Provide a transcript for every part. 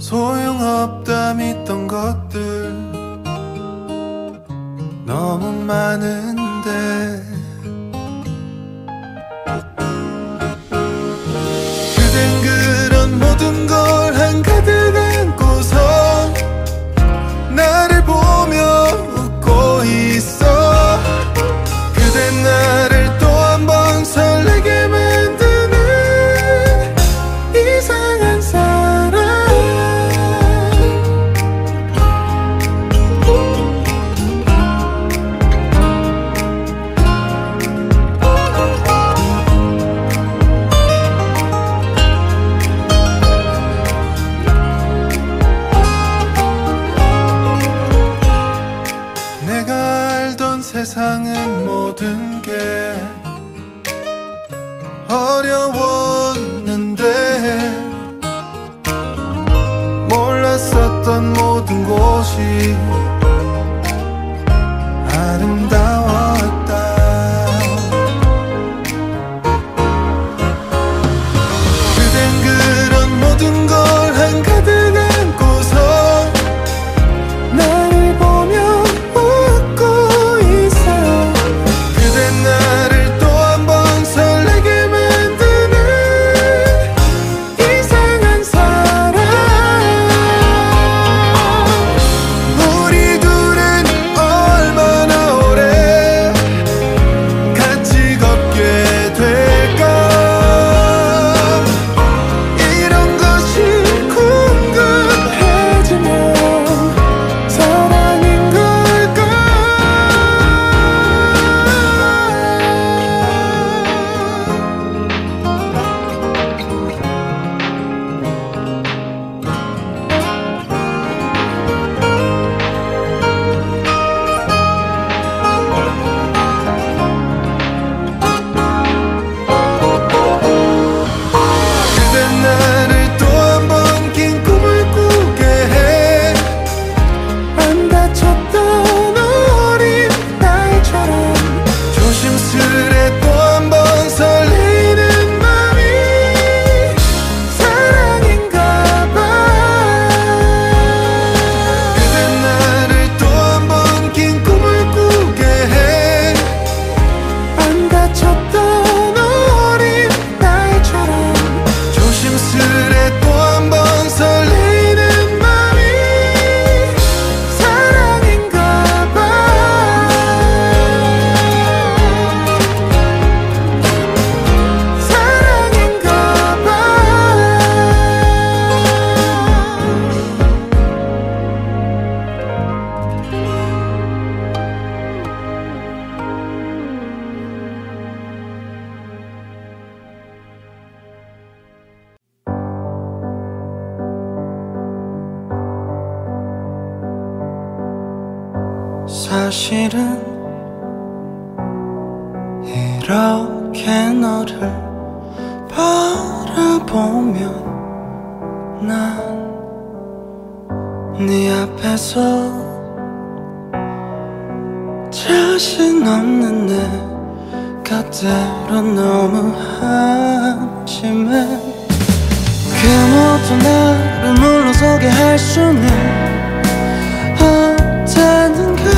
소용없다 믿던 것들 너무 많은데 그댄 그런 모든 걸 한가득 안고서 나를 보며 웃고 있어. 그댄 나를 또 한 번 설레게 만드는 이상한 사람. 세상은 모든 게 어려웠는데 몰랐었던 모든 곳이 아름다웠다. 그댄 그런 모든 걸 한가득 안고서 나를 보며 나를 또 한 번 설레게 만드는 이상한 사람. 우리 둘은 얼마나 오래 같이 걷게 될까. 이런 것이 궁금해지면 사랑인 걸까. 사실은 이렇게 너를 바라보면 난 네 앞에서 자신 없는 내 곁으로 너무 한심해. 그 모든 나를 물러서게 할 수는 없다는 걸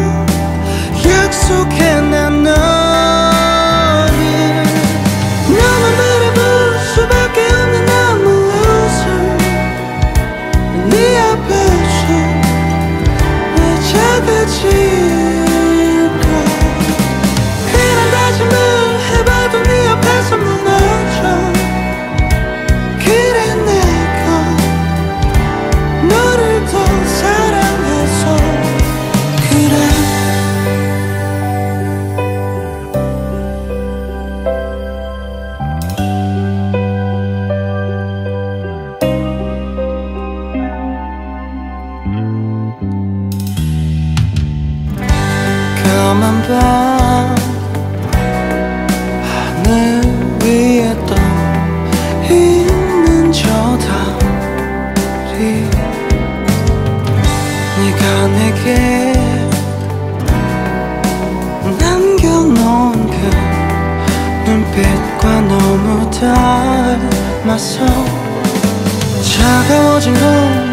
약속해 난 너를. 너만 바라볼 수밖에 없는 너무 웃음 네 앞에서 왜 작아질까. 그런 다짐을 해봐도 네 앞에서 무너져. 그래 내가 너를 더 사랑해서 그래. 까만 밤 하늘 위에 떠 있는 저 달이 네가 내게 남겨놓은 그 눈빛과 너무 닮아서 차가워진 건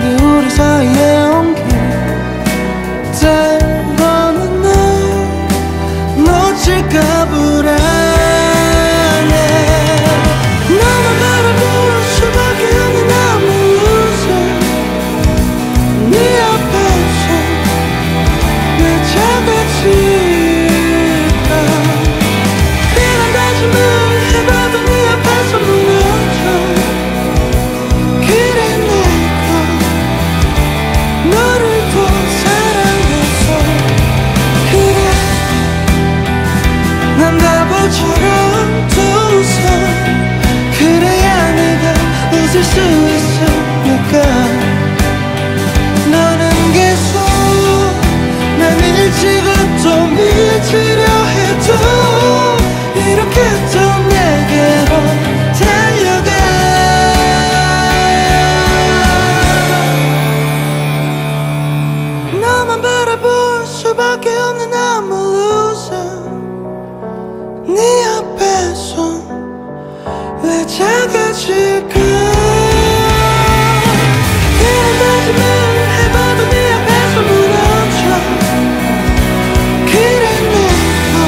너는 계속 날 밀치고 또 밀치려 해도 이렇게 또 내게로 달려가. 너만 바라볼 수밖에 없는 I'm a loser. 네 앞에서 왜 작아질까. 이런 다짐을 해봐도 네 앞에서 무너져. 그래 내가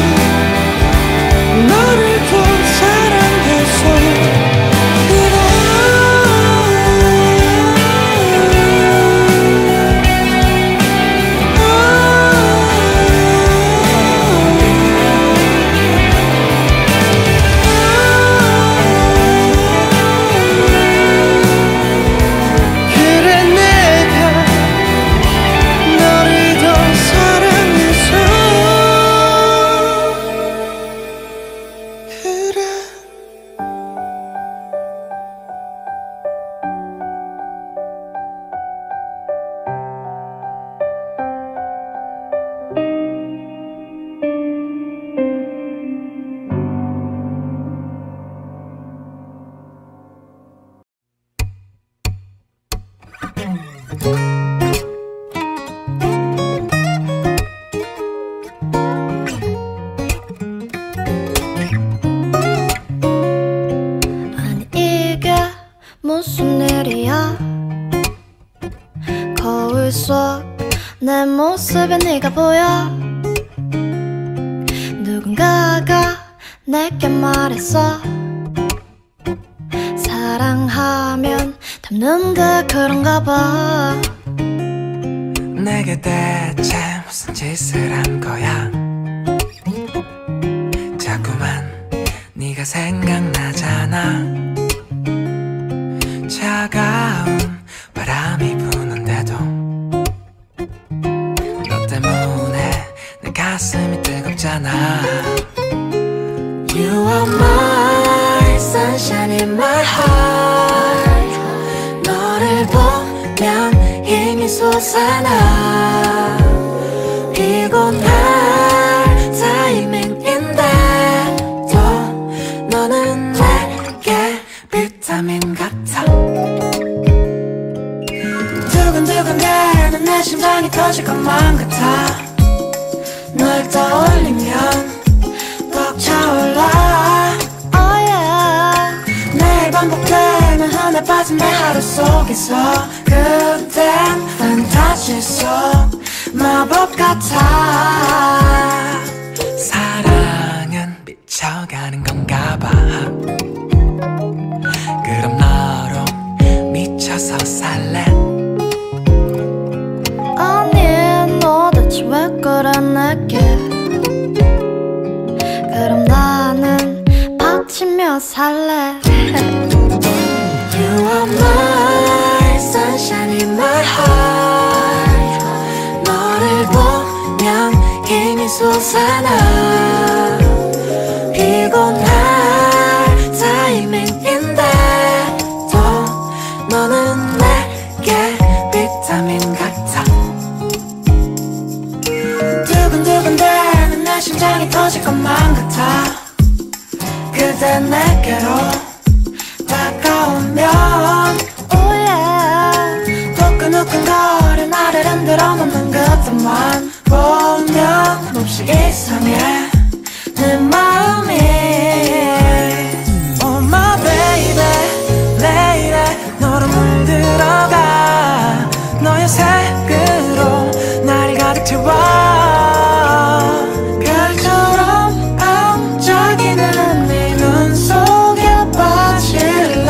너를 더 사랑해서 아니 이게 무슨 일이야. 거울 속 내 모습에 네가 보여. 누군가가 내게 말했어. 사랑하면 닮는다 그런가 봐. 내게 대체 무슨 짓을 한 거야. 자꾸만 네가 생각나잖아. 차가운 바람이 부는데도 너 때문에 내 가슴이 뜨겁잖아. You are my sunshine in my heart. 너를 보면 힘이 솟아나. 피곤할 타이밍인데도 너는 내게 비타민 같아. 두근두근대는 내 심장이 터질 것만 같아. 널 떠올리면 벅차올라. Oh yeah. 매일 반복되는 하늘 빠진 내 하루 속에서 그댄 판타지 속 마법 같아. 사랑은 미쳐가는 건가 봐. 그럼 너로 미쳐서 살래. 아니 너 대체 왜 그래 내게. 그럼 나는 받치며 살래. You are my sunshine in my heart. 너를 보면 힘이 솟아나. 피곤할 타이밍인데도 너는 내게 비타민 같아. 두근두근대는 내 심장이 터질 것만 같아. 그대 내게로 다가오면 Oh yeah. 후끈후끈거려 나를 흔들어 놓는 그것만 보면 몹시 이상해 내 마음이. Oh my baby lady 너로 물들어가. 너의 색으로 날 가득 채워. 별처럼 반짝이는 네 눈 속에 빠질래.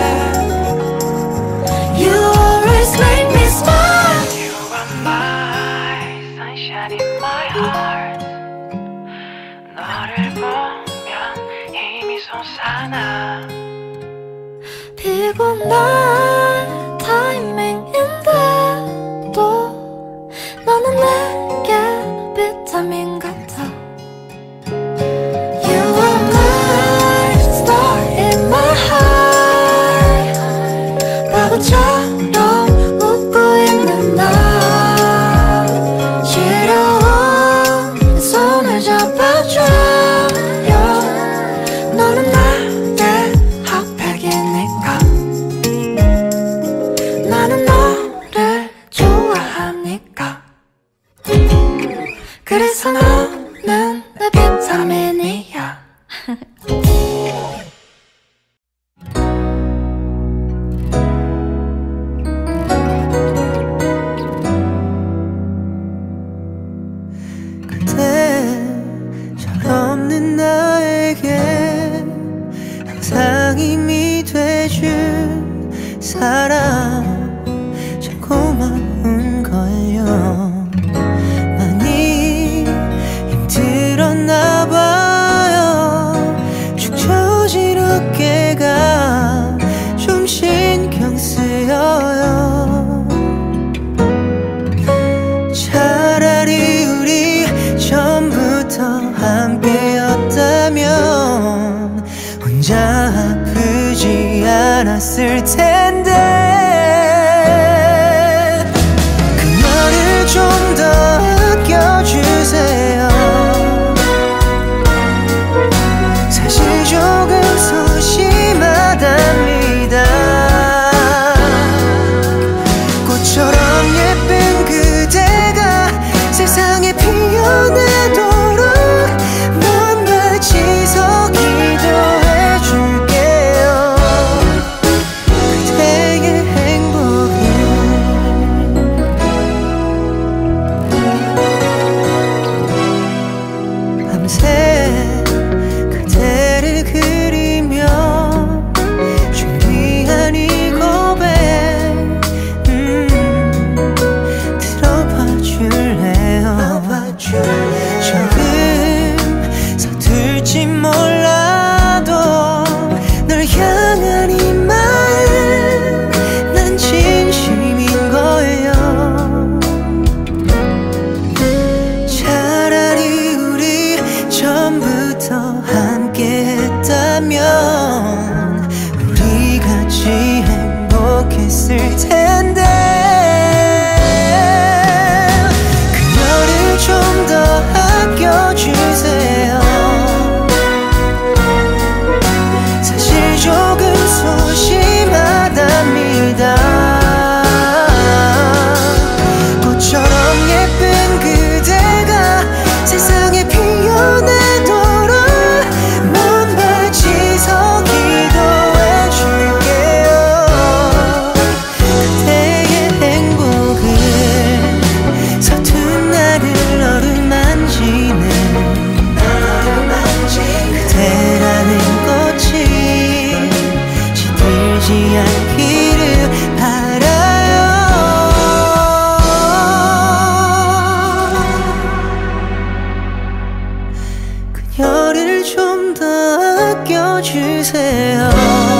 You always make me smile. You are my sunshine in my heart. 너를 보면 힘이 솟아나. 피곤한 타이밍인데도 너는 내게 비타민 같아. You are my star in my heart. 바보처럼 그래서 너는 내 비타민이야. 없는 나에게 항상 힘이 돼준 사람 참 고마운 걸요. 많이 힘들었나 봐요. 축 처진 어깨가 좀 신경 쓰여요. 차라리 우리 처음부터 함께였다면 혼자 아프지 않았을 텐데. 그녀를 좀 더 아껴주세요. 사실 조금 소심하답니다. 꽃처럼 예쁜 그대가 세상에 피어나도록 먼 발치서 기도해줄게요. 그대의 행복을 밤새 그대를 그리며 준비한 이 고백 들어봐 줄래요? 조금 서툴지 몰라도 널 향한 이 마음 난 진심인 거예요. 차라리 우리 처음부터 함께했다면 우리 같이 행복했을 텐데. 그녀를 좀 더 아껴주세요. 사실 조금 소심하답니다. 꽃처럼 예쁜 그대가 세상에 피어나도록 먼 발치서 기도해줄게요. 그대의 행복을 서툰 나를 어루만지는 그대라는 꽃이 시들지 않기를 바라요. 그녀를 좀 더 아껴주세요.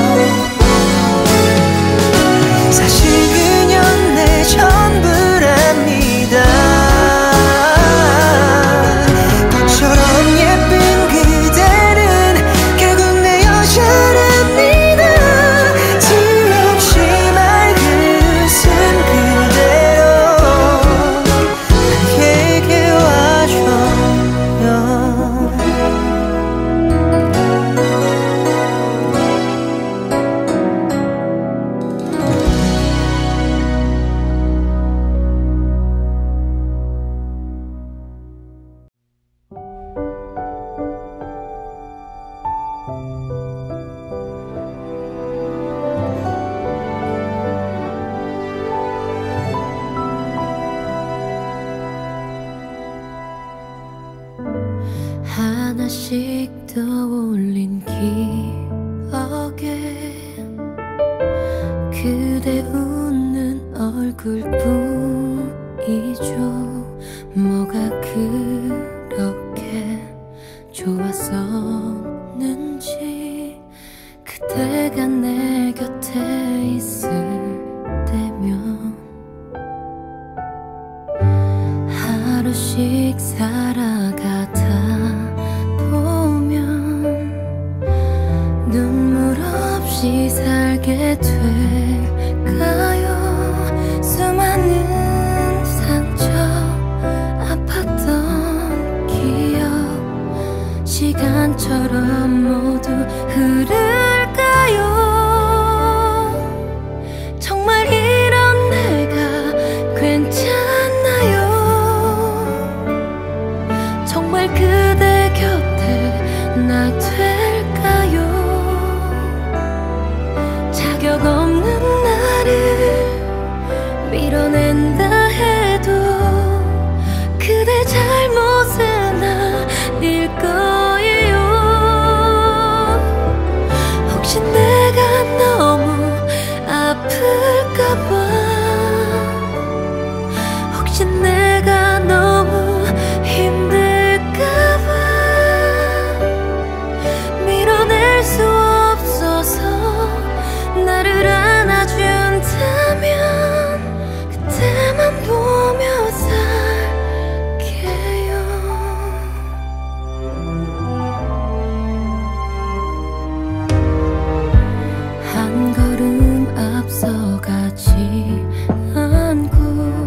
사실 그녀는 내 전부랍니다. 꽃처럼 예쁜 그대는 결국 내 여자랍니다. 뒤없이 맑은 웃음 그대로 나에게 와줘요. 하나씩 떠올린 기억에 그대 웃는 얼굴뿐이죠. 뭐가 그렇게 좋았었는지 그대가 내 곁에 있을 때면 하루씩 살아가다 보면 눈물 없이 살게 될까요? 수많은 상처 아팠던 기억 시간처럼 모두 흐를까요? 정말 이런 내가 괜찮나요? 밀어낸다 해도 그대 잘못은 아닐 거예요. 혹시 내가 너무 아플까봐, 혹시 내가 너무 힘들까봐 밀어낼 수 없어서 나를 안아준다면 그때만 보며 살게요. 한 걸음 앞서가지 않고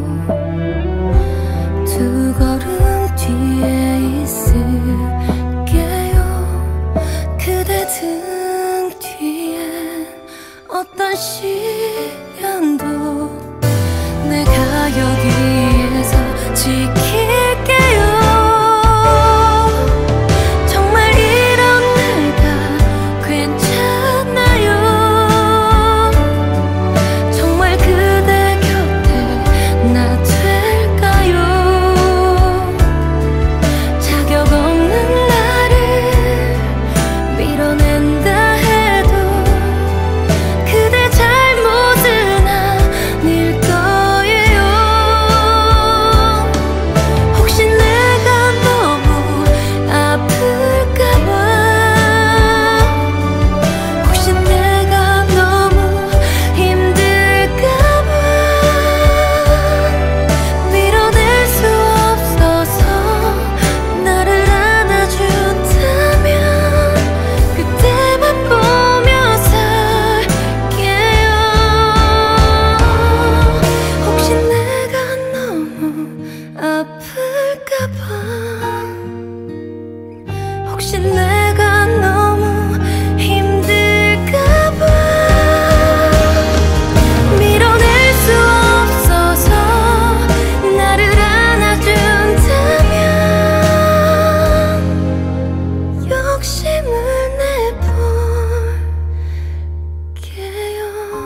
두 걸음 뒤에 있을게요. 그대 등 뒤에 어떤 시련도 내가 여기에서 지킬게요. 정말 이런 내가 괜찮나요? 정말 그대 곁에 나 될까요? 자격 없는 나를 밀어낸다 해도 그대 잘못은 아닐 거예요. 혹시 내가 너무 아플까봐, 혹시 내가 너무 힘들까봐 밀어낼 수 없어서 나를 안아준다면 그때만 보며 살게요. 혹시 내가 너무 아플까봐, 혹시 내가 너무 힘들까봐 밀어낼 수 없어서 나를 안아준다면 욕심을 내볼게요.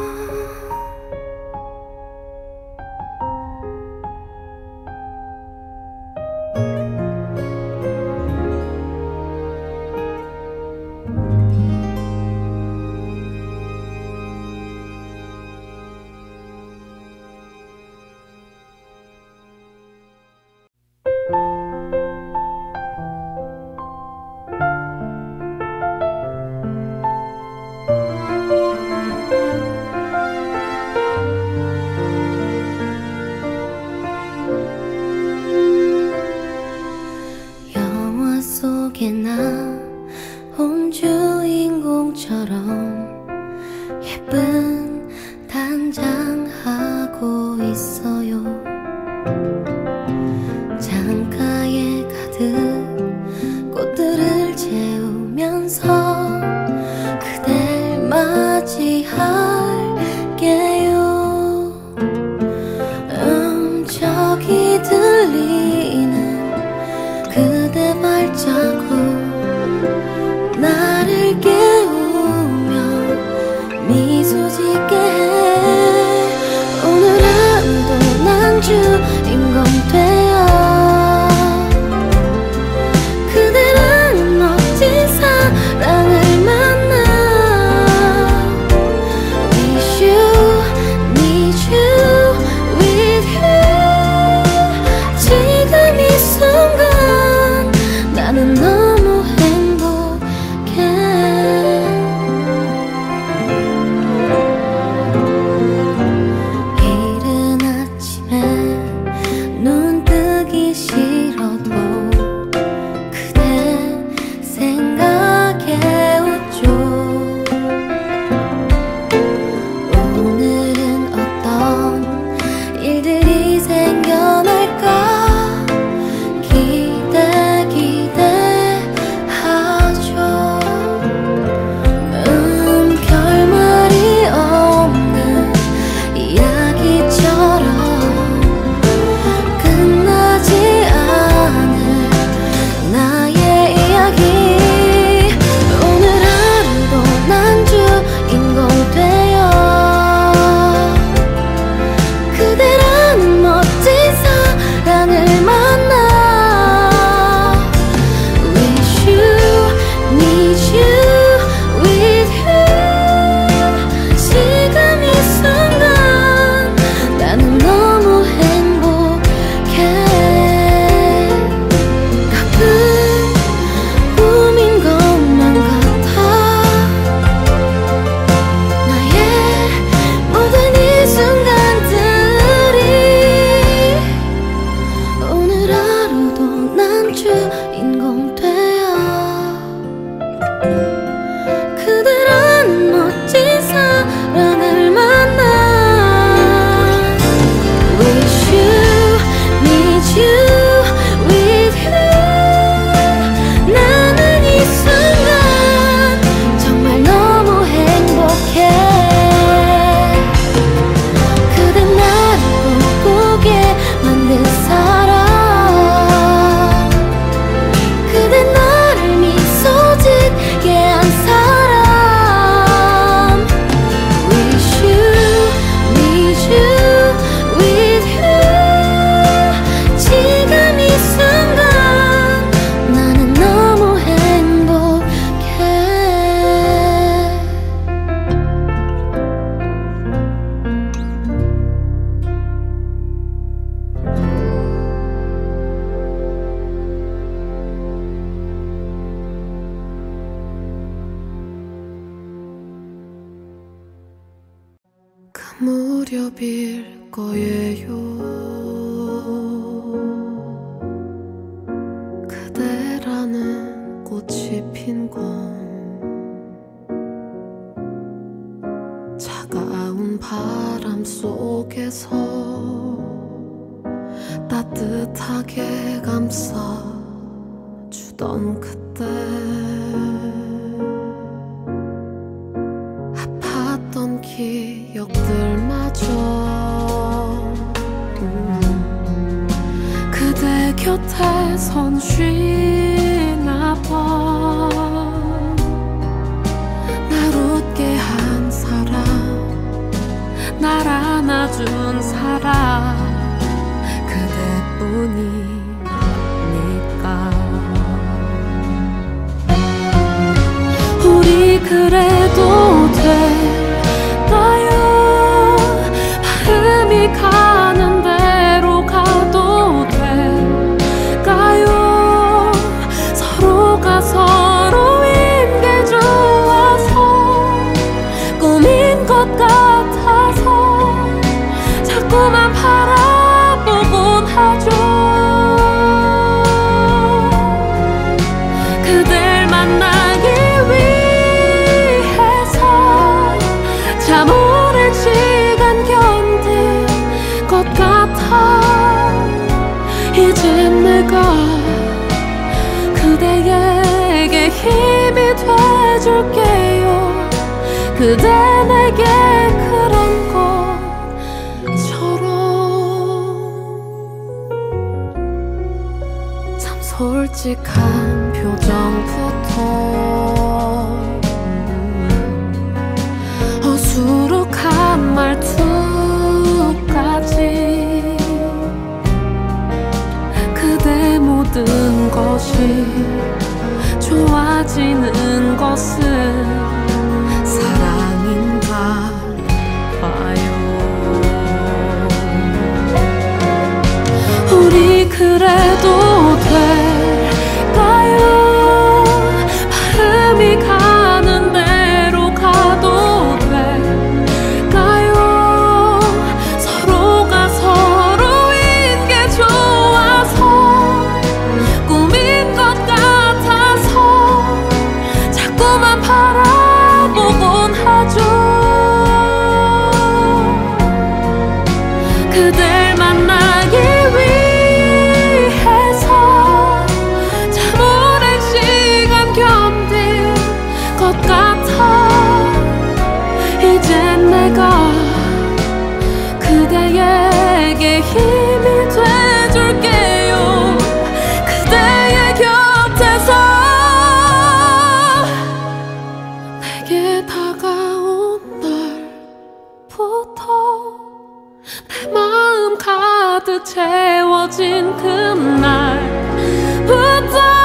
영화 속에 나온 주인공처럼 예쁜 단장하고 있어요. 창가에 가득 꽃들을 채우면서 그댈 맞이할게요. 저기 들리는 그대 발자국 나를 깨우며 미소 짓게 해. 오늘 하루도 난 주인공 되어 그대라는 멋진 사랑을 만나 Wish you, need you, with you. 지금 이 순간 나는 너무 행복해. 이른 아침에 눈 빌 거예요. 그대라는 꽃이 핀 건 차가운 바람 속에서 따뜻하게 감싸주던 그때 아팠던 기억들마저 그대 곁에 선 쉬나 봐. 날 웃게 한 사람, 날 안아준 사람 그대뿐이니까. 우리 그래도 될까요? 마음이 가는 대로 가도 될까요? 서로가 서로인 게 좋아서 꿈인 것 같아서 자꾸만 바라보곤 하죠. 그댈 만나기 위해서 참 오랜 시간 견딜 것 같아. 이제 내가 그대에게 힘이 돼줄게요. 그대 내게 그런 것처럼. 참 솔직한 표정부터 어수룩한 말투까지 그대 모든 것이 좋아지는 것은 사랑인가 봐요. 우리 그래도 될까요? 마음이 가는 대로 가도 될까요? 서로가 서로인 게 좋아서 꿈인 것 같아서 자꾸만 바라보곤 하죠. 그댈 만나기 위해서 참 오랜 시간 견딜 것 같아. 이제 내가 그대에게 힘이 돼줄게요. 그대의 곁에서 내게 다가온 날부터 내 마음 가득 채워진 그날부터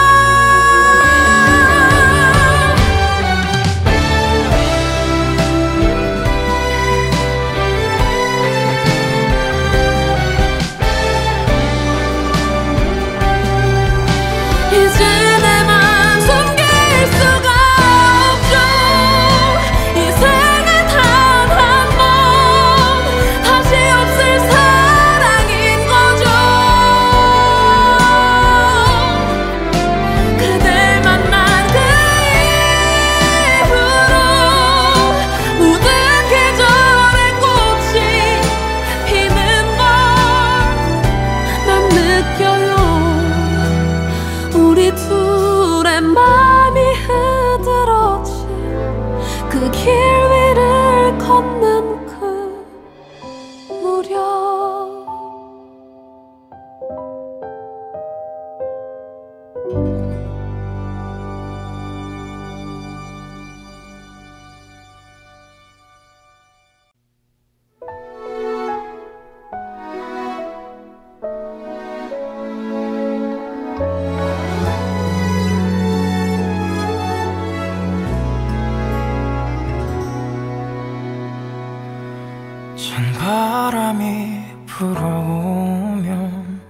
이제 내 맘 숨길 수가 없죠. 이 생에 단 한 번 다시 없을 사랑인 거죠. 그댈 만난 그 이후로 모든 계절의 꽃이 피는 걸 난 느껴요. 우리 둘의 맘이 흐드러진 그 길 위를 걷는 그 무렵 찬바람이 불어오면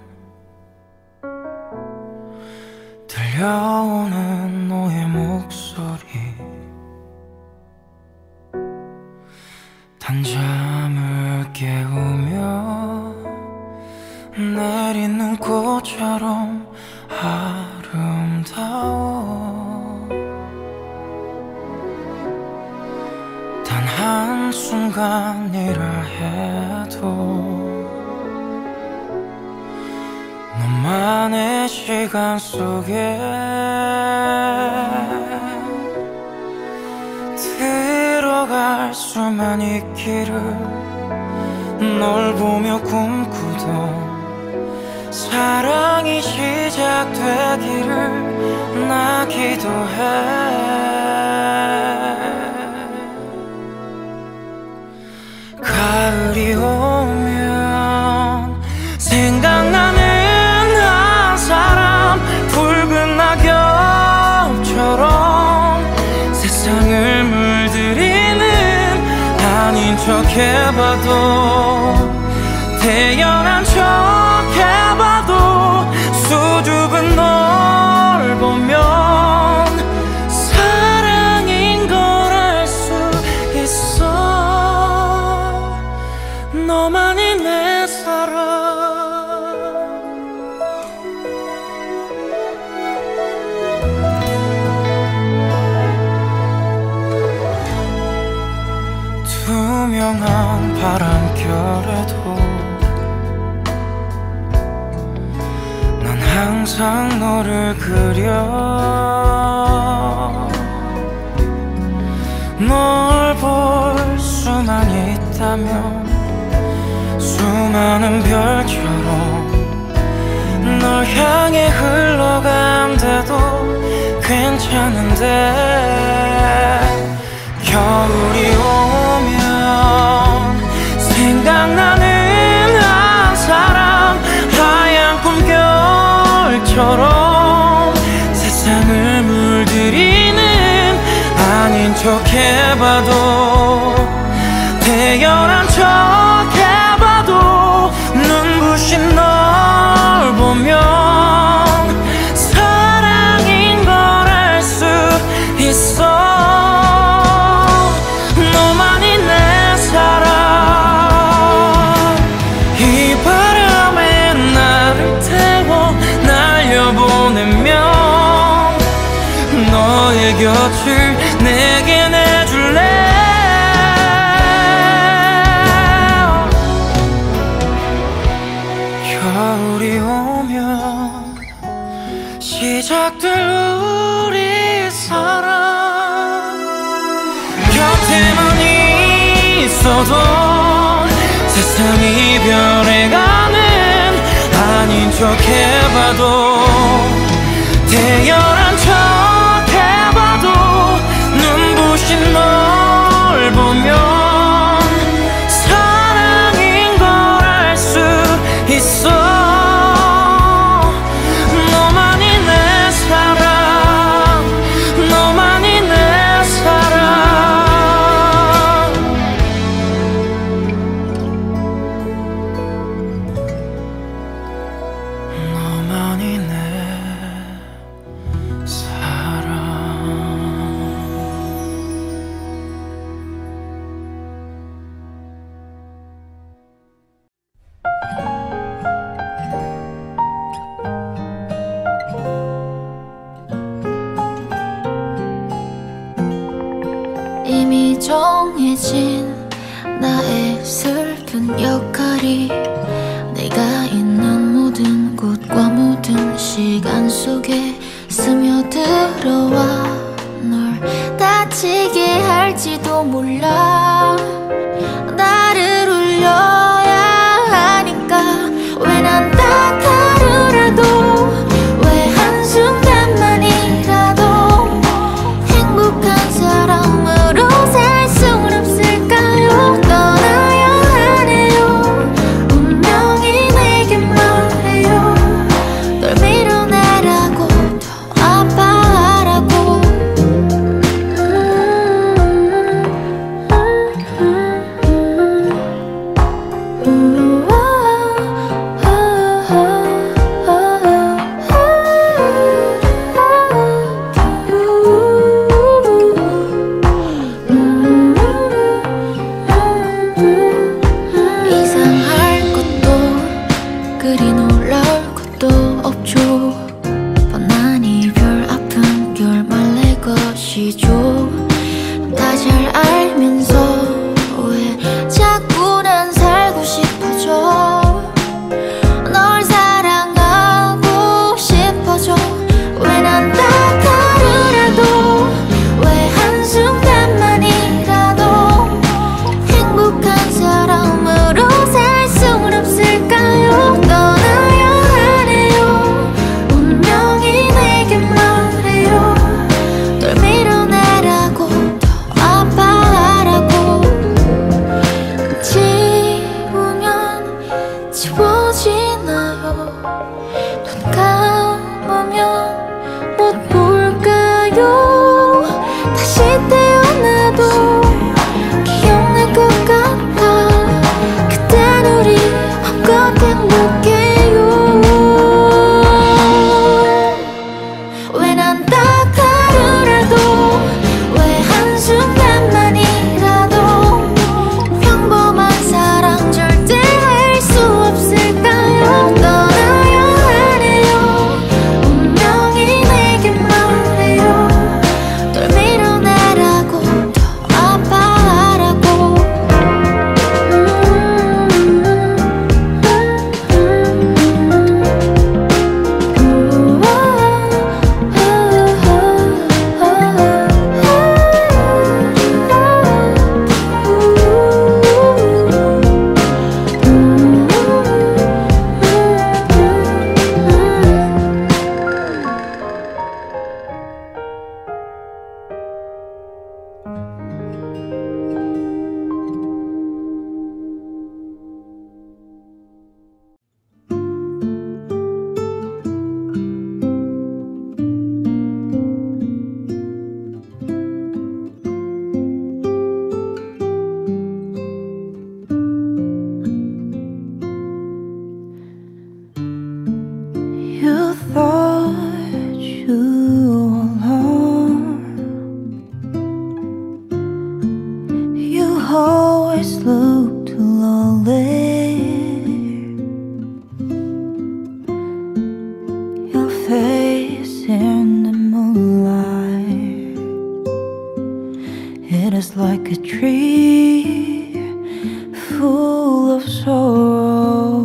들려오는 너의 목소리, 단잠을 파도처럼 아름다워. 단 한순간이라 해도 너만의 시간 속에 들어갈 수만 있기를 널 보며 꿈꾸던 사랑이 시작되기를 나 기도해. 가을이 오면 생각나는 한 사람, 붉은 낙엽처럼 세상을 물들이는 아닌 척 해봐도 태연한 척 해봐도 수줍은 널 보면 사랑인 걸 알 수 있어. 너만이 내 사랑. 투명한 바람결에도 난 항상 너를 그려. 널 볼 수만 있다면 수많은 별처럼 널 향해 흘러간대도 괜찮은데. 겨울이 오면 생각나는 한 사람, 하얀 꿈결처럼 세상을 물들이는 아닌 척 해봐도 태연한 척 해봐도 눈부신 널 보면 사랑인 걸 알 수 있어. 너만이 내 사랑. 이 바람에 나를 태워 날려보내면 너의 곁을 내게 내줄래. 겨울이 오면 시작될 우리 사랑. 곁에만 있어도 세상이 변해가는 아닌 척 해봐도 태연한 척 해봐도 눈부신 널 보면 사랑인 걸 알 수 있어. 너만이 내 사랑. 너만이 내 사랑. 너만이 내 사랑. 이미 정해진 나의 슬픈 역할이 내가 있는 모든 곳과 모든 시간 속에 스며들어와 널 다치게 할지도 몰라. 나를 울려야 하니까 왜 난 다 다르라도 왜 한순간만이라도 행복한 사람으로 살 순 없을까요? 떠나야 하네요. 운명이 내게 말해요. 널 밀어내라고 더 아파하라고. 아쉬워지나요? 눈 감으면 못 볼까요? 다시 태어나도 기억날 것 같아. 그땐 우리 맘껏 행복해요. 왜 난 딱 하루라도, 왜 한순간만이라도 평범한 사랑 절대 할 수 없을까요? 떠나야 하네요. 운명이 내게 말해요. 널 밀어내라고, 더 아파하라고. You thought you alone. You always looked lonely. Your face in the moonlight, it is like a tree full of sorrow.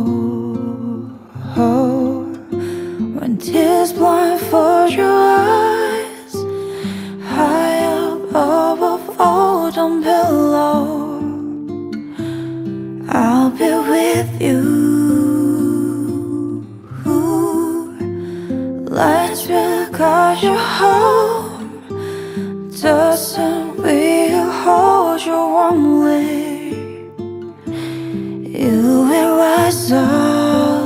When tears blindfold your eyes, high up above autumn pillow, I'll be with you. Lights will guide you home, doesn't will hold you warmly. You will rise up,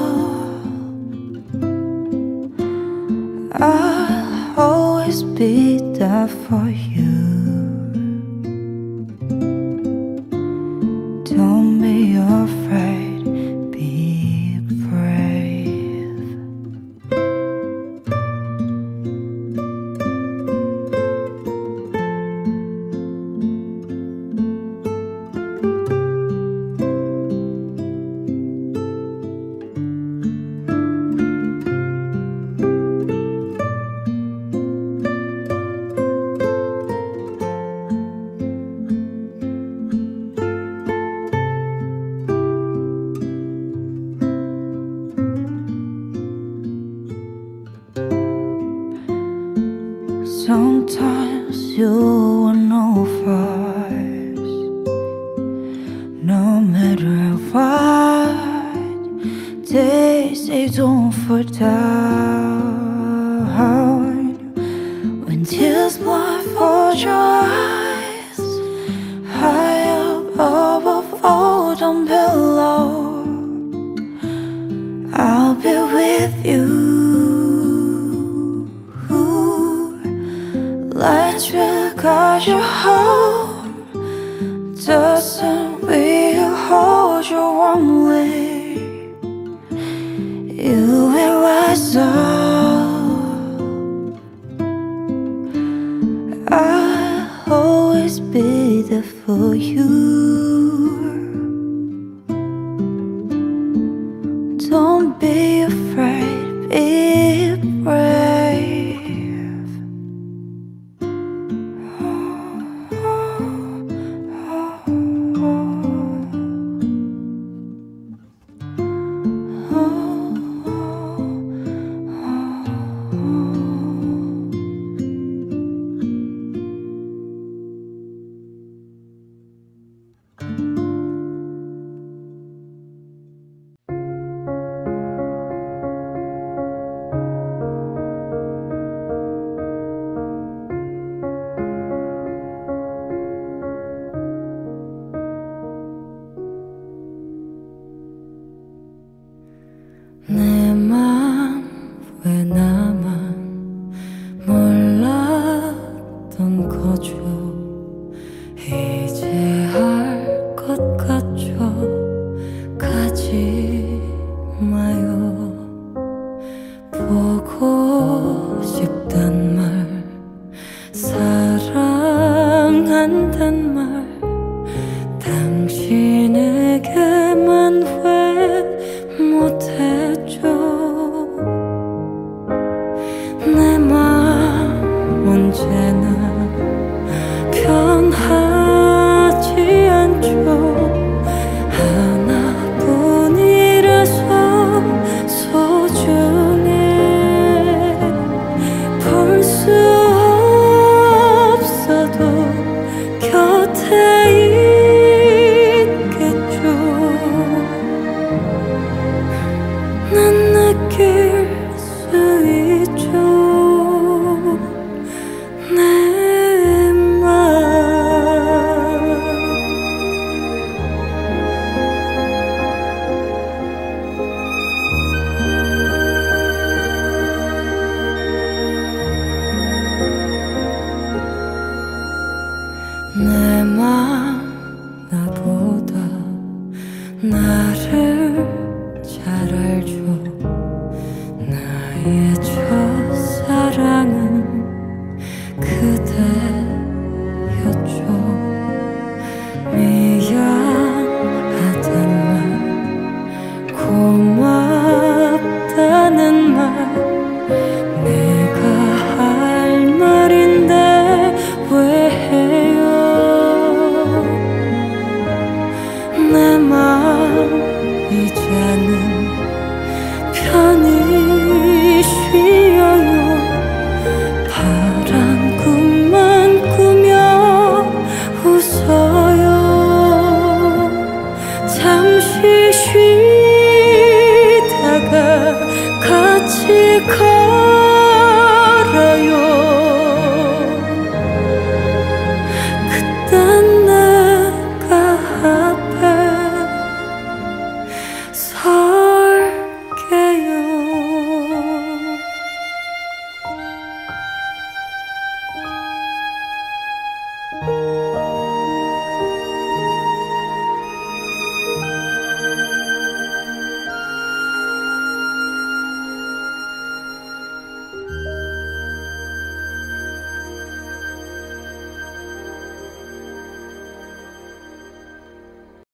I'll always be there for you. Don't be afraid, be brave. Sometimes you are no fuss, no matter what they say, don't fall down. When tears blindfold your eyes, high up above autumn pillow, I'll be with you. Lights will guide you home, doesn't will hold you warmly. You will rise up, I'll always be there for you. Don't be afraid, be brave. 하지 마요. 보고 싶단 말, 사랑한단 말, 당신에게만 왜 못해줘. 내 맘 언제나 변하지 않죠. 하나뿐이라서 소중해. 볼 수 없어도 곁에 있겠죠. 난 느낄 수 있죠. 내 맘. 내 맘 나보다 나를 잘 알죠. 나의 첫사랑은 그대였죠. 미안하단 말, 고맙다는 말, 내가 할 말인데 왜 해요. 내 맘 이제는 편히 쉬어요. 파란 꿈만 꾸며 웃어요. 잠시 쉬다가 같이